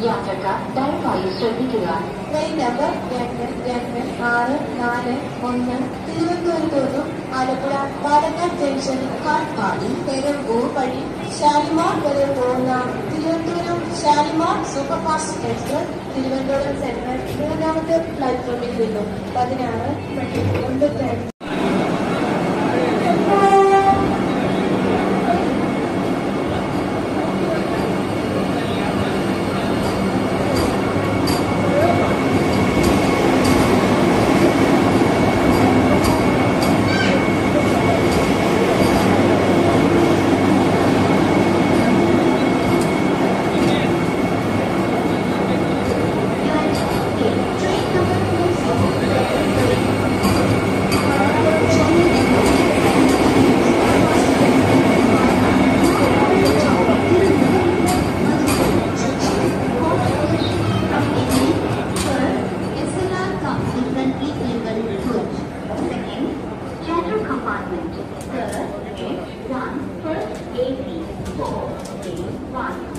യാത്രക്കാർ ദയവായി ശ്രദ്ധിക്കുക. ട്രെയിൻ നമ്പർ 226441 തിരുവനന്തപുരത്തോടും ആലപ്പുഴ പാലക്കാട് ജംഗ്ഷൻ കാട്ട്പാടി പെരമ്പൂർ വഴി ഷാലിമാർ വരെ പോകുന്ന Thiruvananthapuram Shalimar superfast express Thiruvananthapuram central 3ാമത്തെ പ്ലാറ്റ്ഫോമിൽ നിന്നും 16:85. Compartment. Third, A1, first AC, 4, A1.